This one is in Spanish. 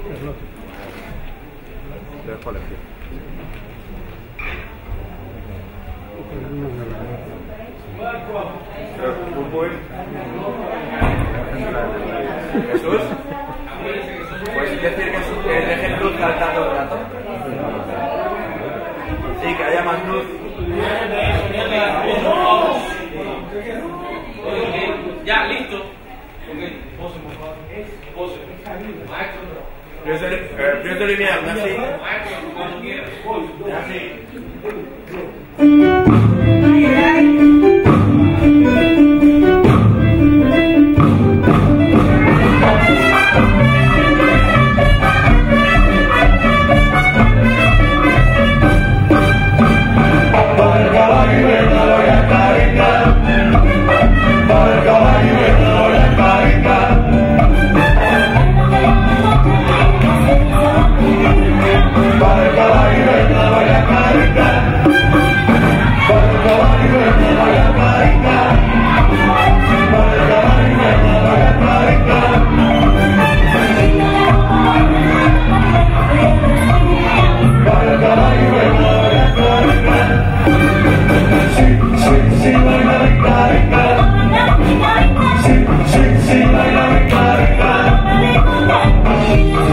Te dejo elegir. Jesús, ¿puedes decir que dejen luz saltando el rato? Sí, que haya más luz. Ya, listo. Pienso eliminar, así. Así. Sí,